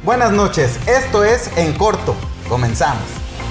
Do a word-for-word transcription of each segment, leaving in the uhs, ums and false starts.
Buenas noches, esto es En Corto. Comenzamos.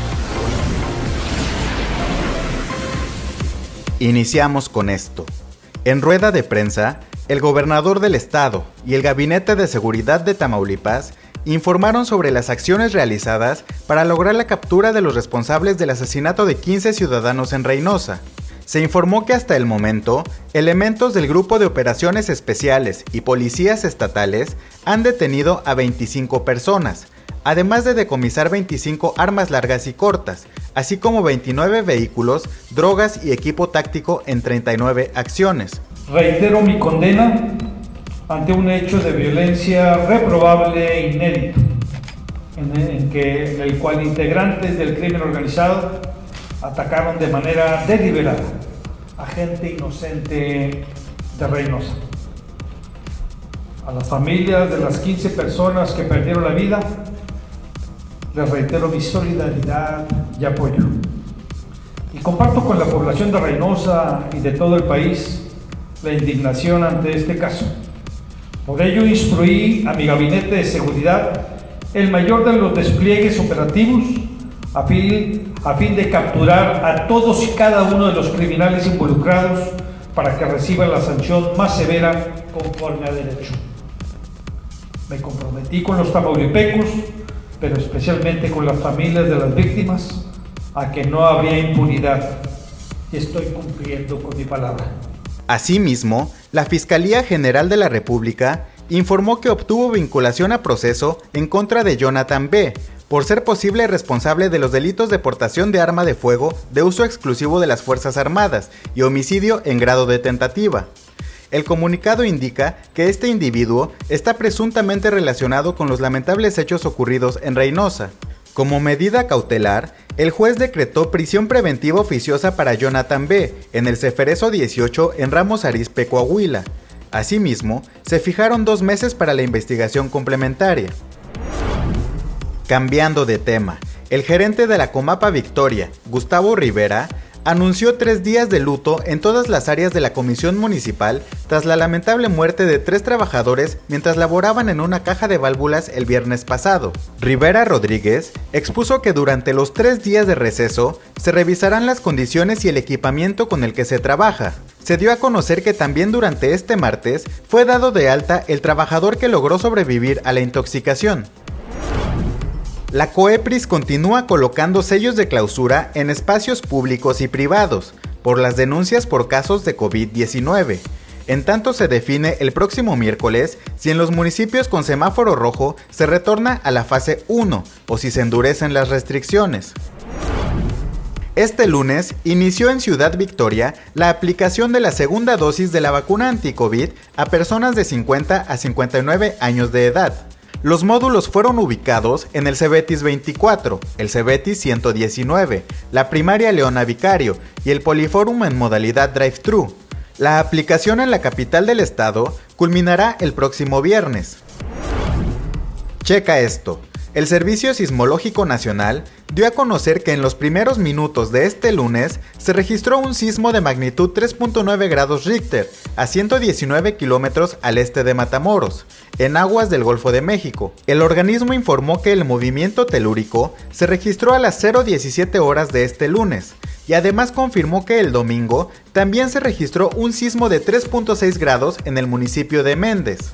Iniciamos con esto. En rueda de prensa, el gobernador del estado y el Gabinete de Seguridad de Tamaulipas informaron sobre las acciones realizadas para lograr la captura de los responsables del asesinato de quince ciudadanos en Reynosa. Se informó que hasta el momento, elementos del Grupo de Operaciones Especiales y policías estatales han detenido a veinticinco personas, además de decomisar veinticinco armas largas y cortas, así como veintinueve vehículos, drogas y equipo táctico en treinta y nueve acciones. Reitero mi condena ante un hecho de violencia reprobable e inédito, en el, en que, en el cual integrantes del crimen organizado atacaron de manera deliberada a gente inocente de Reynosa. A las familias de las quince personas que perdieron la vida, les reitero mi solidaridad y apoyo. Y comparto con la población de Reynosa y de todo el país la indignación ante este caso. Por ello instruí a mi Gabinete de Seguridad el mayor de los despliegues operativos a fin, a fin de capturar a todos y cada uno de los criminales involucrados para que reciban la sanción más severa conforme a derecho. Me comprometí con los tamaulipecos, pero especialmente con las familias de las víctimas, a que no habría impunidad, y estoy cumpliendo con mi palabra. Asimismo, la Fiscalía General de la República informó que obtuvo vinculación a proceso en contra de Jonathan B., por ser posible responsable de los delitos de portación de arma de fuego de uso exclusivo de las Fuerzas Armadas y homicidio en grado de tentativa. El comunicado indica que este individuo está presuntamente relacionado con los lamentables hechos ocurridos en Reynosa. Como medida cautelar, el juez decretó prisión preventiva oficiosa para Jonathan B. en el Ceferezo dieciocho en Ramos Arizpe, Coahuila. Asimismo, se fijaron dos meses para la investigación complementaria. Cambiando de tema, el gerente de la Comapa Victoria, Gustavo Rivera, anunció tres días de luto en todas las áreas de la Comisión Municipal tras la lamentable muerte de tres trabajadores mientras laboraban en una caja de válvulas el viernes pasado. Rivera Rodríguez expuso que durante los tres días de receso se revisarán las condiciones y el equipamiento con el que se trabaja. Se dio a conocer que también durante este martes fue dado de alta el trabajador que logró sobrevivir a la intoxicación. La COEPRIS continúa colocando sellos de clausura en espacios públicos y privados por las denuncias por casos de COVID diecinueve. En tanto se define el próximo miércoles si en los municipios con semáforo rojo se retorna a la fase uno o si se endurecen las restricciones. Este lunes inició en Ciudad Victoria la aplicación de la segunda dosis de la vacuna anti-COVID a personas de cincuenta a cincuenta y nueve años de edad. Los módulos fueron ubicados en el Cebetis veinticuatro, el Cebetis ciento diecinueve, la primaria Leona Vicario y el Poliforum en modalidad drive-thru. La aplicación en la capital del estado culminará el próximo viernes. Checa esto. El Servicio Sismológico Nacional dio a conocer que en los primeros minutos de este lunes se registró un sismo de magnitud tres punto nueve grados Richter a ciento diecinueve kilómetros al este de Matamoros, en aguas del Golfo de México. El organismo informó que el movimiento telúrico se registró a las cero diecisiete horas de este lunes, y además confirmó que el domingo también se registró un sismo de tres punto seis grados en el municipio de Méndez.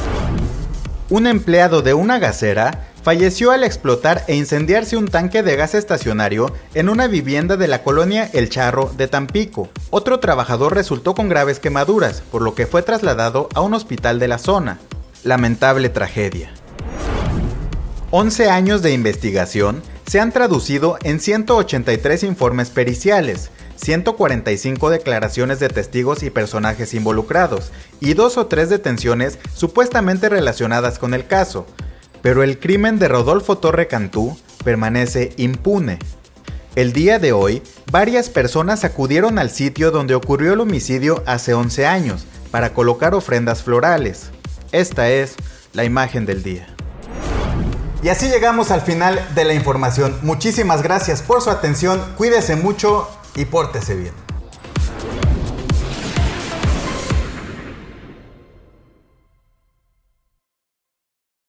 Un empleado de una gasera falleció al explotar e incendiarse un tanque de gas estacionario en una vivienda de la colonia El Charro de Tampico. Otro trabajador resultó con graves quemaduras, por lo que fue trasladado a un hospital de la zona. Lamentable tragedia. once años de investigación se han traducido en ciento ochenta y tres informes periciales, ciento cuarenta y cinco declaraciones de testigos y personajes involucrados, y dos o tres detenciones supuestamente relacionadas con el caso. Pero el crimen de Rodolfo Torre Cantú permanece impune. El día de hoy, varias personas acudieron al sitio donde ocurrió el homicidio hace once años para colocar ofrendas florales. Esta es la imagen del día. Y así llegamos al final de la información. Muchísimas gracias por su atención, cuídese mucho y pórtese bien.